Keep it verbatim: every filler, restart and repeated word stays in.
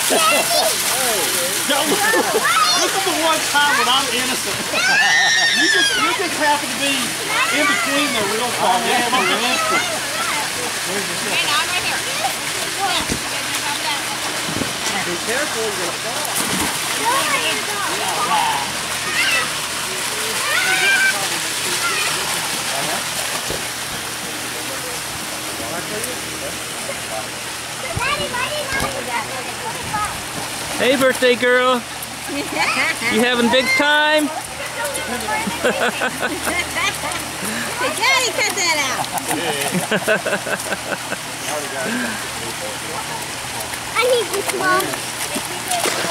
This is the one time when I'm innocent. You just, you just happen to be in between there real far. Yeah, I'm innocent. Hey, now I'm right here. Be careful, you're going to fall. Hey, birthday girl. You having big time? Hey, Daddy, cut that out. I need this, Mom.